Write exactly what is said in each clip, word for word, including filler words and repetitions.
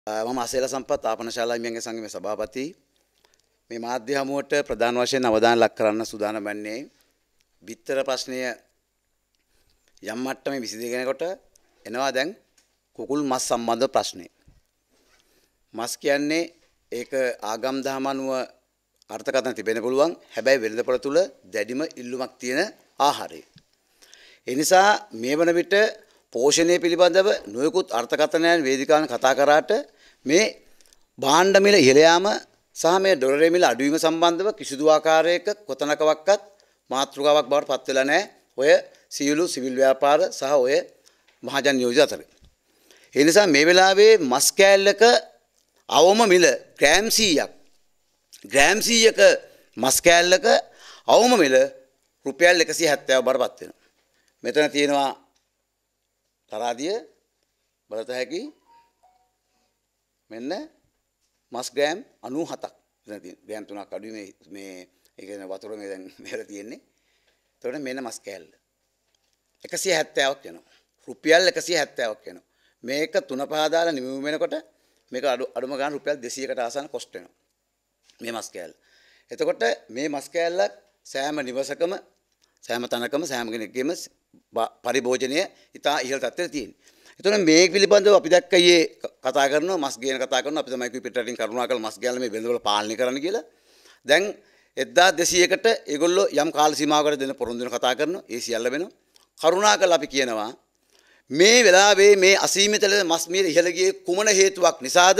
මම අසේල සම්පත් ආපනශාලා හිමියන්ගේ සංගමේ සභාපති මේ මාධ්‍ය හමුවට ප්‍රධාන වශයෙන් අවධානය ලක් කරන්න සූදානම් වන්නේ විතර ප්‍රශ්නය යම් මට්ටමේ විසඳගෙනකොට එනවා දැන් කුකුල් මස් සම්බන්ධ ප්‍රශ්නේ. මස් කියන්නේ ඒක ආගම් දහම අනුව අර්ථකථන තිබෙන්න පුළුවන්. හැබැයි වෙළඳපොළ තුල දැඩිම ඉල්ලුමක් තියෙන ආහාරය. ඒ නිසා මේ වන විට පෝෂණය පිළිබඳව නොයෙකුත් අර්ථකථනයන් වේදිකාවෙන් කතා කරාට මේ භාණ්ඩ මිල ඉහළ යාම සහ මේ ඩොලරේ මිල අඩුවීම සම්බන්ධව කිසිදු ආකාරයක කොතනකවත් මාතෘකාවක් බවට පත් වෙලා නැහැ. ඔය සියලු සිවිල් ව්‍යාපාර සහ ඔය මහජන නියෝජිත අතර. ඒ නිසා මේ වෙලාවේ මස් කෑල්ලක අවම මිල ග්‍රෑම් සීයක් ග්‍රෑම් සීයක මස් කෑල්ලක අවම මිල රුපියල් එකසිය හැත්තෑව බවට පත් වෙනවා. මෙතන තියෙනවා තරාදිය බලත හැකි මෙන්න මස් ග්‍රෑම් අනූ හතක් මෙතන තියෙන ග්‍රෑම් තුනක් අඩුයි මේ මේ ඒ කියන්නේ වතුර මේ දැන් මෙහෙර තියෙන්නේ. එතකොට මෙන්න මස් කෑල්ල එකසිය හැත්තෑවක් වෙනවා. රුපියල් එකසිය හැත්තෑවක් වෙනවා. මේක තුන පහ දාලා නිමු වෙනකොට මේක අඩු අඩුම ගන්න රුපියල් දෙසීයකට ආසන්න කොස්ට් වෙනවා. මේ මස් කෑල්ල. එතකොට මේ මස් කෑල්ල සෑම නිවසකම සෑම තැනකම සෑම කෙනෙක්ගේම පරිභෝජනය ඉතා ඉහළ තත්ත්වයට තියෙනවා. එතකොට මේ පිළිබඳව අපි දැක්ක ඊයේ කතා කරනවා මස් ගේන කතා කරනවා අපි තමයි කිව්ව පිටරටින් කරුණාකර මස් ගෑල්ල මේ වෙළඳවල පාලනය කරන්න කියලා. දැන් එක්දාස් දෙසීයකට ඒගොල්ලෝ යම් කාල සීමාවකට දෙන පොරොන්දු වෙන කතා කරනවා. ඒ සියල්ල වෙනවා. කරුණාකර අපි කියනවා මේ වෙලාවේ මේ අසීමිත ලෙස මස් මිල ඉහළ ගියේ කුමන හේතුවක් නිසාද?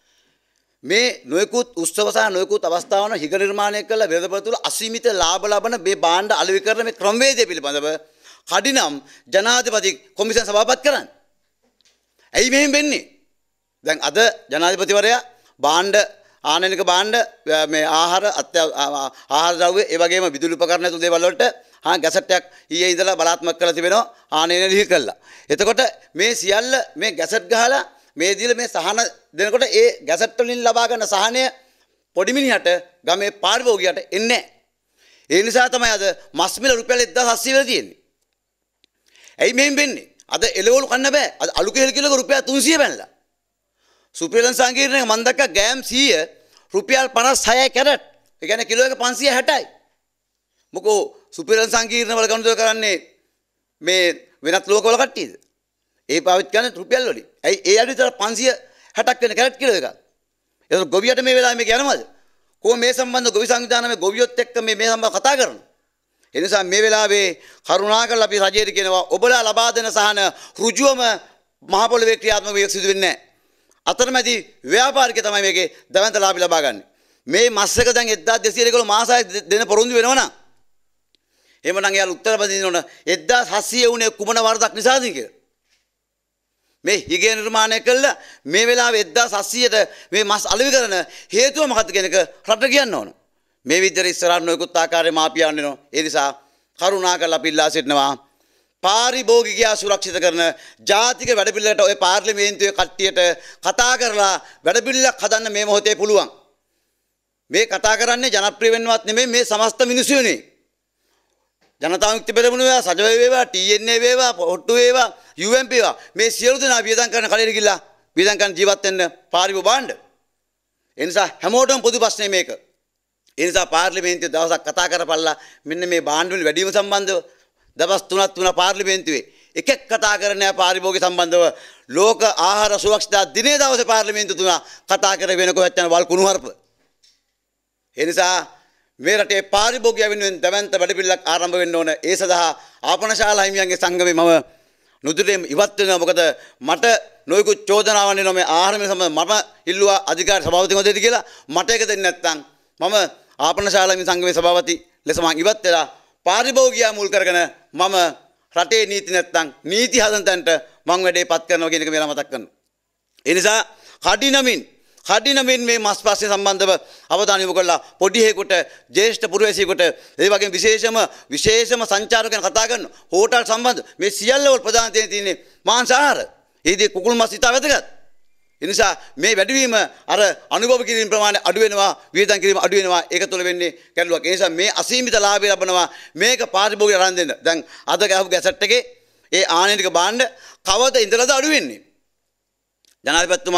මේ නොයෙකුත් උත්සව සහ නොයෙකුත් අවස්ථාවන හිග නිර්මාණය කළ වෙළඳපොළ තුල අසීමිත ලාභ ලබන මේ භාණ්ඩ අලෙවි කරන මේ ක්‍රමවේදය පිළිබඳව කඩිනම් ජනාධිපති කොමිසම සභාපත් කරන්න. ඇයි මෙහෙම වෙන්නේ? දැන් අද ජනාධිපතිවරයා භාණ්ඩ ආනයනික භාණ්ඩ මේ ආහාර ආහාර ද්‍රව්‍ය ඒ වගේම විදුලි උපකරණ ඇතුළු දේවල් වලට හා ගැසට් එකක් ඊයේ ඉඳලා බලාත්මක කරලා තිබෙනවා ආනයන ලිහි කළා. එතකොට මේ සියල්ල මේ ගැසට් ගහලා මේ දිල මේ සහන දෙනකොට ඒ ගැසට් වලින් ලබා ගන්න සහනය පොඩි මිනිහට ගමේ පාරිභෝගිකයට එන්නේ නැහැ. ඒ නිසා තමයි අද මස් මිල රුපියල් එක්දාස් අස්සී වෙලා තියෙන්නේ. ඇයි මෙහෙම වෙන්නේ? අද එළවලු කන්න බෑ. අද අලු කෙහෙල් කිලෝක රුපියල් තුන්සිය බැනලා. සුපිරිලන් සංකීර්ණයේ මම දැක්ක ගෑම් සීය රුපියල් පනස් හයයි කැරට්. ඒ කියන්නේ කිලෝ එක පන්සිය හැටයි. මොකෝ සුපිරිලන් සංකීර්ණ වල ගනුදෙනු කරන්නේ මේ වෙනත් ලෝකවල කට්ටියද? ඒ පාවිච්චි කරන්නේ රුපියල් වලින්. ඇයි ඒ අඩු විතර පන්සිය හැටක් වෙන කැරට් කිලෝ එකක්. ඒක ගොවියට මේ වෙලාවේ මේක යනවද? කොහොම මේ සම්බන්ධ ගොවි සංවිධානයේ ගොවියොත් එක්ක මේ මේ සම්බන්ධ කතා කරනවා. ඒ නිසා මේ වෙලාවේ කරුණාකරලා අපි රජයට කියනවා ඔබලා ලබා දෙන සහන ඍජුවම මහ පොළවේ ක්‍රියාත්මක වෙ සිදු වෙන්නේ නැහැ. අතරමැදි ව්‍යාපාරික තමයි මේකේ දවන්ත ලාභ ලබා ගන්න. මේ මස් එක දැන් එක්දාස් දෙසීය ඒගොල්ලෝ මාසයක් දෙන පොරොන්දු වෙනවනම් එහෙමනම් එයාලා උත්තර බඳින්න ඕන එක්දාස් හත්සිය උනේ කුමන වරදක් නිසාද කියලා. මේ හිගේ නිර්මාණය කළා මේ වෙලාවේ එක්දාස් අස්සීයට මේ මස් අලෙවි කරන හේතුව මොකක්ද කියන එක රට කියන්න ඕන. මේ විදිහට ඉස්සරහට නොයෙකුත් ආකාරයේ මාපියන් වෙනවා. ඒ නිසා කරුණාකරලා අපි ඉල්ලා සිටිනවා පාරිභෝගිකයා සුරක්ෂිත කරන ජාතික වැඩපිළිවෙලට ඔය පාර්ලිමේන්තුවේ කට්ටියට කතා කරලා වැඩපිළිවෙලක් හදන්න මේ මොහොතේ පුළුවන්. මේ කතා කරන්නේ ජනප්‍රිය වෙන්නවත් නෙමෙයි මේ සමස්ත මිනිස්සු වෙන්නේ. ජනතා විමුක්ති පෙරමුණ වේවා, සජව වේවා, ටී එන් ඒ වේවා, ඔට්ටු වේවා, යූ එම් පී වේවා මේ සියලු දෙනා වියදම් කරන කඩේට ගිහිල්ලා වියදම් කරන ජීවත් වෙන්න පාරිභෝගික භාණ්ඩ. ඒ නිසා හැමෝටම පොදු ප්‍රශ්නේ මේක. ඒ නිසා පාර්ලිමේන්තුවේ දවසක් කතා කරපළා මෙන්න මේ භාණ්ඩ වල වැඩිම සම්බන්ධව දවස් තුනක් තුන පාර්ලිමේන්තුවේ එකෙක් කතා කරන්නේ පාරිභෝගික සම්බන්ධව ලෝක ආහාර සුරක්ෂිතතා දිනේ දවසේ පාර්ලිමේන්තුව තුන කතා කර වෙන කොහෙත් යන වල් කුණු හarp. ඒ නිසා මේ රටේ පාරිභෝගිකය වෙනුවෙන් දැවැන්ත වැඩපිළිවෙලක් ආරම්භ වෙන්න ඕන. ඒ සඳහා ආපනශාලා හිමියන්ගේ සංගමේ මම නුදුරේම ඉවත් වෙනවා. මොකද මට නොයෙකුත් චෝදනාවන් එනවා මේ ආහාර මිල සම්බන්ධ මම ඉල්ලුවා අධිකාරී සභාපතිතුමා දෙන්න කියලා. මට ඒක දෙන්නේ නැත්නම් මම ආපනශාලා හිමි සංගමේ සභාපති ලෙස මම ඉවත් වෙලා පාරිභෝගිකයා මුල් කරගෙන මම රටේ නීති නැත්තම් නීති හදන තැනට මම වැඩේ පත් කරනවා කියන එක මේලා මතක් කරනවා. ඒ නිසා කඩිනමින් කඩිනමින් මේ මස් ප්‍රශ්න සම්බන්ධව අවධානය යොමු කළා පොඩි හේකට ජ්‍යෙෂ්ඨ පුරවැසියෙකුට ඒ වගේම විශේෂම විශේෂම සංචාරකයන් කතා කරන හෝටල් සම්බන්ධ මේ සියල්ල වල ප්‍රධාන තැන තියෙන්නේ මාංශ ආහාර. ඒදී කුකුල් මස් ඉතා වැදගත්. ඒ නිසා මේ වැඩිවීම අර අනුභව කිරීම ප්‍රමාණය අඩු වෙනවා, වියදම් කිරීම අඩු වෙනවා. ඒක තුළ වෙන්නේ ගැටලුවක්. ඒ නිසා මේ අසීමිත ලාභය ලබනවා මේක පාරිභෝගික අරන් දෙන්න. දැන් අද ගහපු ගැසට් එකේ ඒ ආනයනික භාණ්ඩ කවද ඉඳලාද අඩු වෙන්නේ? ජනාධිපතිතුමා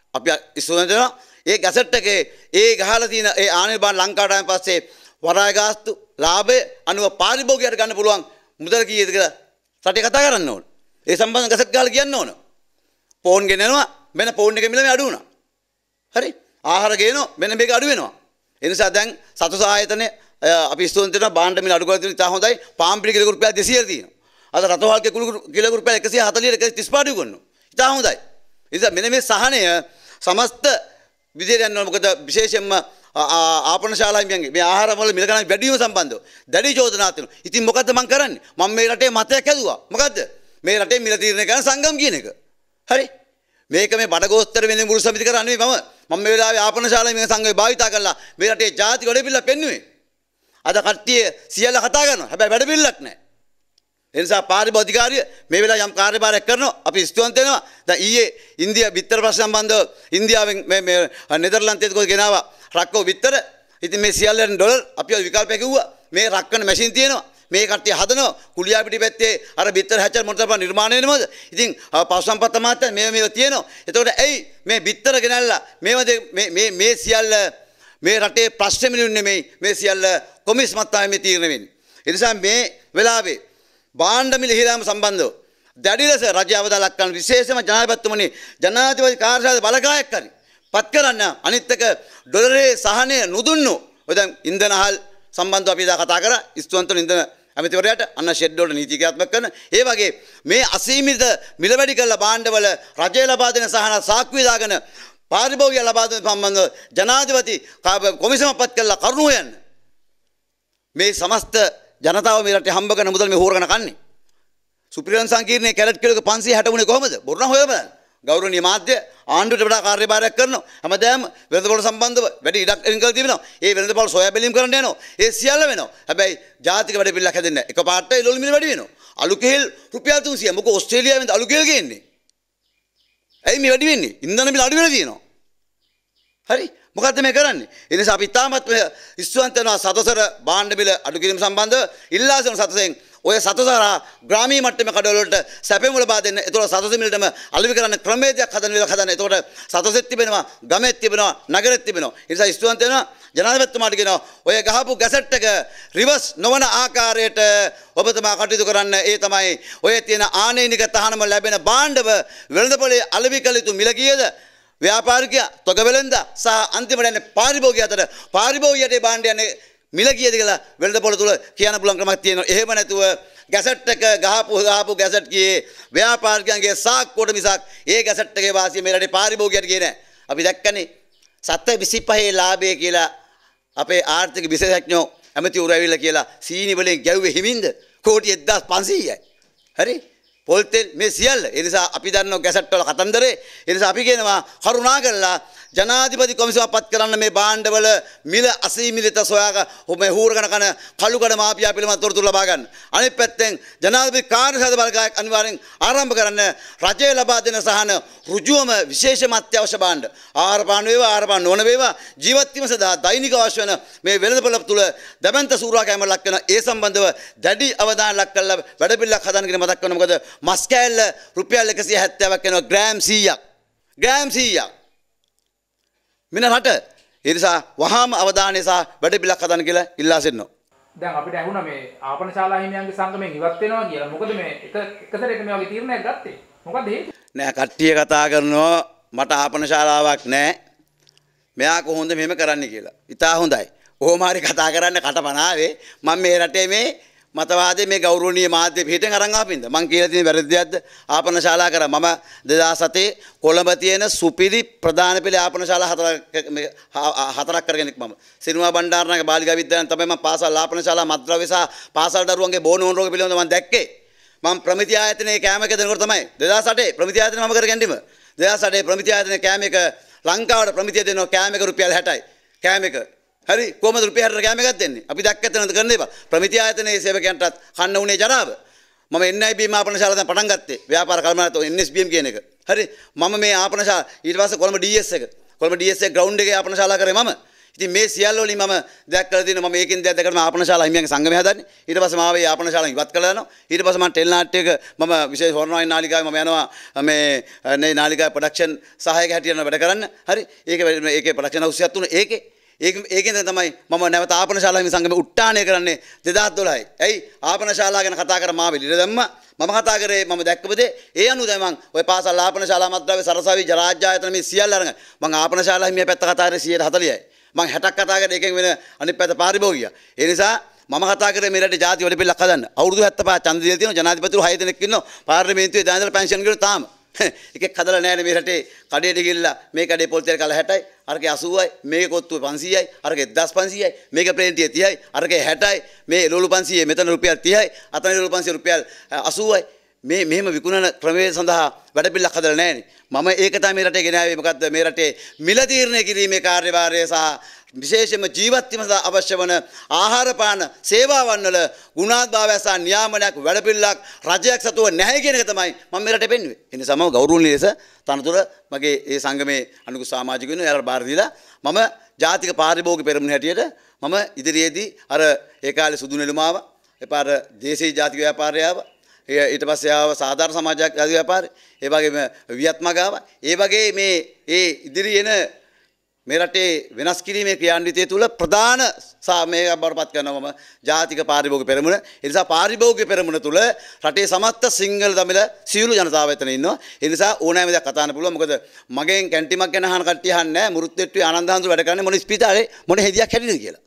අපි ඉස්සරහට යනවා. ඒ ගැසට් එකේ ඒ ගහලා තියෙන ඒ ආනල් බාන් ලංකාවට ආවන් පස්සේ වරාය ගාස්තු ලාභය අනුව පාරිභෝගිකයට ගන්න පුළුවන් මුදල කීයද කියලා රටේ කතා කරන්න ඕන. ඒ සම්බන්ධ ගැසට් ගහලා කියන්න ඕන. ෆෝන් ගෙනනවා මෙන්න ෆෝන් එකේ මිල මේ අඩු වුණා. හරි. ආහාර ගේනවා මෙන්න මේක අඩු වෙනවා. ඒ නිසා දැන් සතුස ආයතනයේ අපි ස්තෝන් දෙනවා භාණ්ඩ මිල අඩු කරලා තියෙන ඉතා හොඳයි. පාම් පිටි කිලෝ රුපියල් දෙසීයක් තියෙනවා. අද රතවල්ගේ කිලෝ රුපියල් එකසිය හතළිස් එකසිය තිස් පාඩු කරනවා. ඉතා හොඳයි. ඒ නිසා මෙන්න මේ සහනය සමස්ත විදියට යනවා. මොකද විශේෂයෙන්ම ආපන ශාලායින්ගේ මේ ආහාර වල මිල ගණන් වැඩි වීම සම්බන්ධව දැඩි චෝදනා තියෙනවා. ඉතින් මොකද්ද මම කරන්නේ? මම මේ රටේ මතයක් හැදුවා. මොකද්ද? මේ රටේ මිල තීරණය කරන සංගම් කියන එක. හරි. මේක මේ බඩගෝස්තර වෙන මුළු සමිති කරන්නේ මම. මම මේ වෙලාවේ ආපන ශාලායින් සංගමේ භාවිතා කළා. මේ රටේ ජාති වැඩ පිළිලා පෙන්නුවේ. අද කට්ටිය සියල්ල කතා කරනවා. හැබැයි වැඩ පිළිලක් නැහැ. ඒ නිසා පාරිභෝගික අධිකාරිය මේ වෙලාව යම් කාර්යභාරයක් කරනවා. අපි ස්තුතිවන්ත වෙනවා. දැන් ඊයේ ඉන්දියා බිත්තර ප්‍රශ්න සම්බන්ධව ඉන්දියාවෙන් මේ මේ නෙදර්ලන්තයට කොහේ ගෙනාවා රක්කෝ බිත්තර. ඉතින් මේ සියල්ලෙන් ඩොලර් අපි විකල්පයක් කිව්වා. මේ රක්කන මැෂින් තියෙනවා. මේ කට්ටිය හදනවා. කුලියා පිටි පැත්තේ අර බිත්තර හැචර් මොනතරම් නිර්මාණය වෙනවද? ඉතින් පෞසම්පත් මාත්‍ය මේ මේව තියෙනවා. එතකොට ඇයි මේ බිත්තර ගෙනල්ලා මේවද මේ මේ මේ සියල්ල මේ රටේ ප්‍රශ්න මිනුන්නේ නෙමෙයි. මේ සියල්ල කොමිස් මත්තාවේ මේ තීරණය වෙන්නේ. ඒ නිසා මේ වෙලාවේ භාණ්ඩ මිල හිරාම සම්බන්ධව දැඩි ලෙස රජය අවදාලක් කරන විශේෂම ජනාධිපතිතුමනි ජනාධිපති කාර්යාලය බලකායක් කරි පත් කරන්න අනිත් එක ඩොලරේ සහනය නුදුන්නු ඔය දැන් ඉන්ධනහල් සම්බන්ධව අපි දා කතා කරා ස්තුතිවන්ත ඉන්ධන අමිතිවරයාට අන්න ෂෙඩ් වලට නීතිකාත්මක කරන ඒ වගේ මේ අසීමිත මිල වැඩි කළ භාණ්ඩවල රජය ලබා දෙන සහන සාක්කුවේ දාගෙන පාරිභෝගික ලබා දෙන සම්බන්ධව ජනාධිපති කොමිසම පත් කළා කරුණු හොයන්න මේ සමස්ත ජනතාව මේ රටේ හම්බ කරන මුදල් මේ හොරගෙන කන්නේ. සුපිරියන් සංකීර්ණයේ කැරට් කිලෝක පන්සිය හැට වුණේ කොහමද? බොරුන හොයලා බලන්න. ගෞරවනීය මාධ්‍ය ආණ්ඩුවට වඩා කාර්යභාරයක් කරනවා. හැමදාම වෙළඳපොළ සම්බන්ධව වැඩි ඉඩක් එන්කල් තිබෙනවා. ඒ වෙළඳපොළ සොයා බැලීම් කරන්න යනවා. ඒ සියල්ල වෙනවා. හැබැයි ජාතික වැඩ පිළිලක් හැදෙන්නේ නැහැ. එකපාරට එළවලු මිල වැඩි වෙනවා. අලු කෙහෙල් රුපියල් තුන්සිය. මොකද ඕස්ට්‍රේලියාවෙන් අලු කෙහෙල් ගේන්නේ? ඇයි මේ වැඩි වෙන්නේ? ඉන්ධන මිල අඩු වෙලා තියෙනවා. හරි? මොකද්ද මේ කරන්නේ? ඒ නිසා අපි තාමත් ඉස්තුවන්ත වෙනවා සතසර භාණ්ඩ මිල අඩු කිරීම සම්බන්ධව ඉල්ලා සිටින සතසෙන් ඔය සතසර ග්‍රාමීය මට්ටමේ කඩවල වලට සැපෙම ලබා දෙන්න. ඒතකොට සතස මිලටම අලෙවි කරන්න ක්‍රමවේදයක් හදන විදිහ හදන්න. ඒතකොට සතසෙත් තිබෙනවා, ගමෙත් තිබෙනවා, නගරෙත් තිබෙනවා. ඒ නිසා ඉස්තුවන්ත වෙනවා ජනාධිපතිතුමාට කියනවා ඔය ගහපු ගැසට් එක රිවර්ස් නොවන ආකාරයට ඔබතුමා කටයුතු කරන්න. ඒ තමයි ඔය තියෙන ආනයනික තහනම ලැබෙන භාණ්ඩව වෙළඳපොලේ අලෙවි කළ යුතු මිල කීයද? ව්‍යාපාරිකයා තොග වෙළඳ සහ අන්තිමට යන්නේ පාරිභෝගිකය අතර පාරිභෝගිකයට බාණ්ඩ යන්නේ මිල කීයද කියලා වෙළඳපොළ තුල කියන්න පුළුවන් ක්‍රමයක් තියෙනවා. එහෙම නැතුව ගැසට් එක ගහපු ගහපු ගැසට් කියේ ව්‍යාපාරිකයන්ගේ සාක්කුවට මිසක් ඒ ගැසට් එකේ වාසිය මේ රටේ පාරිභෝගිකයට කියේ නැහැ. අපි දැක්කනේ සත විසිපහේ ලාභය කියලා අපේ ආර්ථික විශේෂඥයෝ ඇමතිවරු ඇවිල්ලා කියලා සීනි වලින් ගැව්වේ හිමින්ද කෝටි එක්දාස් පන්සීයයි. හරි? පොල් තෙල් මේ සියල්ල. ඒ නිසා අපි දන්නවා ගැසට් වල කතන්දරේ. ඒ නිසා අපි කියනවා කරුණා කරලා ජනාධිපති කොමිසම පත් කරන්න මේ භාණ්ඩවල මිල අසීමිත සොයාග මේ හූරගෙන කන කළුකඩ මාපියා පිළිබඳ තොරතුරු ලබා ගන්න. අනිත් පැත්තෙන් ජනාධිපති කාර්යසාධ බලකායක් අනිවාර්යෙන් ආරම්භ කරන්න රජය ලබා දෙන සහන ඍජුවම විශේෂම අත්‍යවශ්‍ය භාණ්ඩ ආහාර පාන වේවා ආහාර පාන නොවන වේවා ජීවත් වීම සඳහා දෛනික අවශ්‍ය වන මේ වෙළඳපොළ තුල දැවැන්ත සූරා කැම ලක් වෙන ඒ සම්බන්ධව දැඩි අවධානය ලක් කරලා වැඩ පිළිලක් හදන්න කියන මතක් කරනවා. මොකද මස් කෑල්ල රුපියල් එකසිය හැත්තෑවක් වෙනවා ග්‍රෑම් සීයක්. ග්‍රෑම් සීයක්. මින රට ඒ නිසා වහාම අවධානය සහ වැඩ පිළිලක් හදන්න කියලා ඉල්ලා සිටිනවා. දැන් අපිට ඇහුණා මේ ආපන ශාලා හිමියන්ගේ සංගමයෙන් ඉවත් වෙනවා කියලා. මොකද මේ එක එකසරේක මේ වගේ තීරණයක් ගත්තේ? මොකද හේතුව? නෑ කට්ටිය කතා කරනවා මට ආපන ශාලාවක් නෑ. මෙයා කොහොමද මෙහෙම කරන්නේ කියලා. ඉතා හොඳයි. කොහොම හරි කතා කරන්න කටපණ ආවේ. මම මේ රටේ මේ මතවාදයේ මේ ගෞරවනීය මාධ්‍ය පිටෙන් අරන් ආපින්ද මං කියලා තියෙන වැරදි දෙයක්ද? ආපන ශාලා කරා මම දෙදාස් හතේ කොළඹ තියෙන සුපිරි ප්‍රධාන පෙළේ ආපන ශාලා හතරක් හතරක් කරගෙන මම සිනුවා බණ්ඩාරනායක බාලිකා විද්‍යාලයෙන් තමයි මම පාසල් ආපන ශාලා මත්ද්‍රව්‍ය සහ පාසල් දරුවන්ගේ බෝනෝන් රෝග පිළිබඳව මම දැක්කේ. මම ප්‍රමිති ආයතනයේ කැමක දෙනකොට තමයි දෙදාස් අටේ ප්‍රමිති ආයතනය මම කරගෙන්නීම. දෙදාස් අටේ ප්‍රමිති ආයතනයේ කැමක ලංකාවට ප්‍රමිතිය දෙනවා කැමක රුපියල් හැටයි. කැමක හරි කොහමද රුපියල් හැටට කැම එකක් දෙන්නේ? අපි දැක්කත් නැද්ද කරන්න එපා. ප්‍රමිති ආයතනයේ සේවකයන්ටත් කන්න උනේ ජරාව. මම එන් අයි බී ආපන ශාලා දැන් පටන් ගත්තේ. ව්‍යාපාර කර්මාන්තය එන් එස් බී එම් කියන එක. හරි මම මේ ආපන ශාලා ඊට පස්සේ කොළඹ ඩී එස් එක. කොළඹ ඩී එස් එක ග්‍රවුන්ඩ් එකේ ආපන ශාලා කරේ මම. ඉතින් මේ සියල්ල වලින් මම දැක් කළ දින මම ඒකෙන් දැක් දැකලා මම ආපනශාලා හිමියන්ගේ සංගමය හදන්නේ. ඊට පස්සේ මාව ඒ ආපනශාලාව ඉවත් කළා යනවා. ඊට පස්සේ මම ටෙල් නාට්‍යයක මම විශේෂ හොරණවයින් නාලිකාවේ මම යනවා මේ මේ නාලිකාවේ ප්‍රොඩක්ෂන් සහායක හැටියට වැඩ කරන්න. හරි. ඒක ඒකේ ප්‍රොඩක්ෂන් හවුස් එකක් තුන ඒකේ ඒක ඒකෙන් තමයි මම නැවත ආපනශාලා හිමි සංගමේ උට්ටාණය කරන්නේ දෙදාස් දොළහයි. ඇයි ආපනශාලා ගැන කතා කර මාව එළියට දැම්මා. මම කතා කරේ මම දැක්කපු දේ ඒ අනුව දැන් මම ওই පාසල් ආපනශාලා මත්ද්‍රව්‍ය සරසවි ජරාජ්‍ය ආයතන මේ සියල්ල අරගෙන මම ආපනශාලා හිමියා පැත්ත කතා කරේ සියයට හතළිහයි. මම හැටක් කතා කරේ එකෙන් වෙන අනිත් පැත්ත පාරිභෝගිකය. ඒ නිසා මම කතා කරේ මේ රටේ ජාති වල පිළිලක් හදන්න. අවුරුදු හැත්තෑ ඡන්ද දීලා තියෙනවා. ජනාධිපතිවරු හය දෙනෙක් ඉන්නවා. පාර්ලිමේන්තුවේ දැන් ඉඳලා පෙන්ෂන් ගිහලා තාම. එකෙක් හදලා නැහැ මේ රටේ කඩේට ගිහිල්ලා මේ කඩේ පොල් තෙල් කල හැටයි අරකේ අසූවයි මේකේ කොත්තුවේ පන්සීයයි අරකේ එක්දාස් පන්සීයයි මේකේ ප්ලේන්ටියේ තිහයි අරකේ හැටයි මේ එළවලු පන්සීයේ මෙතන රුපියල් තිහයි අතන එළවලු පන්සීය රුපියල් අසූවයි මේ මෙහෙම විකුණන ක්‍රමවේද සඳහා වැඩ පිළිලක් හදලා නැහැනේ. මම ඒක තමයි මේ රටේ ගෙන ආවේ. මොකද්ද මේ රටේ මිල තීරණය කිරීමේ කාර්යභාරය සහ විශේෂයෙන්ම ජීවත් වීම සඳහා අවශ්‍ය වන ආහාර පාන සේවාවන් වල ගුණාත්මකව සහ නියාමනයක් වැඩ පිළිලක් රජයක් සතුව නැහැ කියන එක තමයි මම මේ රටේ පෙන්වුවේ. ඒ නිසා මම ගෞරවණීය ලෙස තනතුර මගේ ඒ සංගමේ අනුකූල සමාජිකයන් එයාලට බාර දීලා මම ජාතික පාරිභෝගික පෙරමුණ හැටියට මම ඉදිරියේදී අර ඒ කාලේ සුදු නෙළුමාව එපාර දේශීය ජාතික ව්‍යාපාරය ආවා. ඊට පස්සේ ආව සාධාරණ සමාජයක් ජාතික ව්‍යාපාරය. ඒ වගේම වියත්මග ආවා. ඒ වගේ මේ ඒ ඉදිරි එන මේ රටේ වෙනස් කිරීමේ ක්‍රියාන්විතය තුළ ප්‍රධාන සාමයක් බවටපත් කරනවා මම ජාතික පාරිභෝගික පෙරමුණ. ඒ නිසා පාරිභෝගික පෙරමුණ තුළ රටේ සමස්ත සිංහල දමිළ සියලු ජනතාව එතන ඉන්නවා. ඒ නිසා ඕනෑම දෙයක් කතා කරන්න පුළුවන්. මොකද මගෙන් කැන්ටිමක් ගැන අහන කට්ටිය අහන්නේ නැහැ. මුරුත්තේට්ටුවේ ආනන්ද හඳුර වැඩ කරන්නේ මොන ස්පිතාලේ මොන හෙදියක් හැටිද කියලා.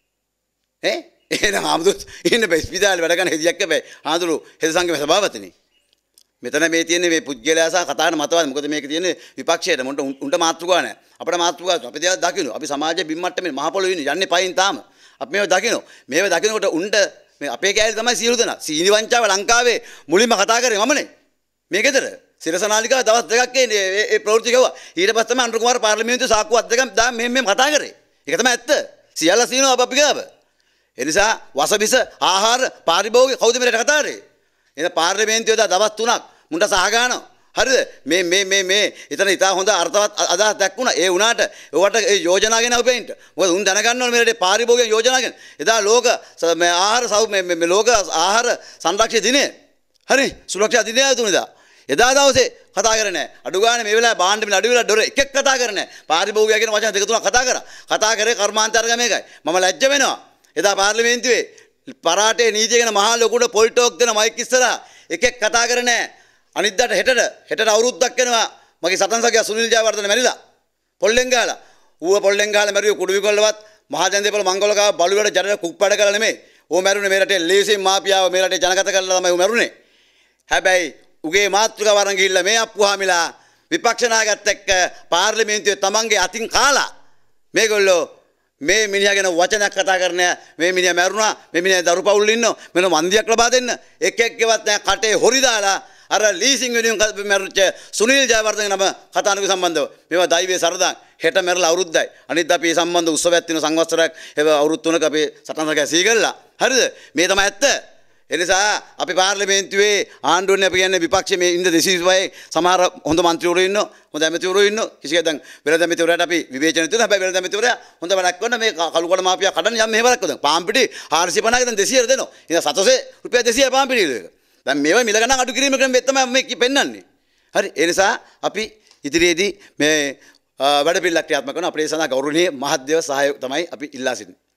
ඈ එහෙනම් ආමුදුත් ඉන්න බෑ ස්පිතාලේ වැඩ කරන හෙදියක් හැබැයි ආඳුරු හෙද සංගමේ සභාපතිනේ. මෙතන මේ තියෙන්නේ මේ පුද්ගලයා සහ කතා කරන මතවාද. මොකද මේක තියෙන්නේ විපක්ෂයට. මොන්ට උන්ට මාතෘකාවක් නැහැ. අපිට මාතෘකාවක් අපි දේවල් දකින්න. අපි සමාජයේ බිම්මට්ටමේ මහ පොළොවේ ඉන්නේ යන්නේ පයින් තාම. අපි මේව දකින්න. මේව දකින්නකොට උන්ට මේ අපේ කෑලි තමයි සියලු දෙනා. සීනි වංචාව ලංකාවේ මුලින්ම කතා කරේ මමනේ. මේ ගෙදර සිරසනාලිකාව දවස් දෙකක් එන්නේ ඒ ප්‍රවෘත්ති ගෙවුවා. ඊට පස්සේ තමයි අනුර කුමාර පාර්ලිමේන්තුවේ සාක්කුවක් දෙකක් දාම මෙහෙම මෙහෙම කතා කරේ. ඒක තමයි ඇත්ත. සියල්ල සීනවා අපි ගාව. ඒ නිසා වසබිස ආහාර පාරිභෝගික කවුද මෙරට කතා කරේ? එන පාර්ලිමේන්තුවේ දා දවස් තුනක් මුන්ට සහ ගන්නවා. හරිද? මේ මේ මේ මේ එතන ඉතා හොඳ අර්ථවත් අදහස් දක්වුණා. ඒ වුණාට ඒවට ඒ යෝජනා ගැන අපෙන්ට. මොකද උන් දැනගන්න ඕනේ මෙරටේ පාරිභෝගික යෝජනා ගැන. එදා ලෝක මේ ආහාර සෞ මේ මේ ලෝක ආහාර සංරක්ෂණ දිනය. හරි? සුරක්ෂා දිනය තුනදා. එදා දවසේ කතා කරන්නේ නැහැ. අඩු ගානේ මේ වෙලාවේ බාණ්ඩ මිල අඩු වෙලා ඩොර එකෙක් කතා කරන්නේ නැහැ. පාරිභෝගිකය කියන වචන දෙක තුනක් කතා කරා. කතා කරේ කර්මාන්තර්ගම එකයි. මම ලැජ්ජ වෙනවා. එදා පාර්ලිමේන්තුවේ පරාටේ නීතිය ගැන මහා ලොකුට පොල් ටෝක් දෙන මයික් ඉස්සරහා එකෙක් කතා කරන්නේ නැහැ. අනිද්දාට හෙටට හෙටට අවුරුද්දක් වෙනවා මගේ සතන් සගයා සුනිල් ජයවර්ධන මැරිලා. පොල්ලෙන් ගහලා. ඌව පොල්ලෙන් ගහලා මැරුවේ කුඩුවිකොල්ලවත් මහජනදේපල මංගලකාව බලුවඩ ජනන කුප්පඩ කරලා නෙමෙයි. ඌ මැරුනේ මේ රටේ ලේසියෙන් මාපියාව මේ රටේ ජනගත කරලා තමයි ඌ මැරුනේ. හැබැයි උගේ මාතෘකාව අරන් ගිහිල්ලා මේ අප්පුහාමිලා විපක්ෂ නායකත් එක්ක පාර්ලිමේන්තුවේ තමන්ගේ අතින් කාලා මේගොල්ලෝ මේ මිනිහා ගැන වචනයක් කතා කරන්නේ මේ මිනිහා මැරුණා මේ මිනිහා දරු පවුල් ඉන්නෝ මෙන්න මන්දියක් ලබා දෙන්න එක් එක්කවත් නැහැ කටේ හොරි දාලා අර ලීසින් වෙනුවෙන් මැරුච්ච සුනිල් ජයවර්ධන නම කතානුක සම්බන්ධව මේවා දෛවයේ සරදාන් හෙට මැරලා අවුරුද්දයි අනිත් අපි මේ සම්බන්ධ උත්සවයක් තියෙන සංවත්සරයක් ඒ අවුරුදු තුනක අපි සටනක සීගල්ලා හරිද මේ තමයි ඇත්ත. එනිසා අපි පාර්ලිමේන්තුවේ ආණ්ඩුවනේ අපි කියන්නේ විපක්ෂයේ මේ ඉන්න දෙසිස් වගේ සමහර හොඳ മന്ത്രിවරු ඉන්නවා හොඳ ඇමතිවරු ඉන්නවා කිසික දැන් වෙළඳ ඇමතිවරයාට අපි විවේචන දෙනවා හැබැයි වෙළඳ ඇමතිවරයා හොඳ වැඩක් කරන මේ කළුකොඩ මාෆියා කඩන යම් මෙහෙවරක් කරනවා පාම්පිටි හාරසිය පනහක දැන් දෙසිය දෙනවා ඉතින් සතොසේ රුපියල් දෙසිය පාම්පිටි එක දැන් මේවා මිල ගණන් අඩු කිරීම ක්‍රම තමයි මේ පෙන්වන්නේ හරි ඒ නිසා අපි ඉදිරියේදී මේ වැඩ පිළිලක් ක්‍රියාත්මක කරන අපේ සඳහා ගෞරවනීය මහත්දේව සහාය තමයි අපි ඉල්ලා සිටින්නේ.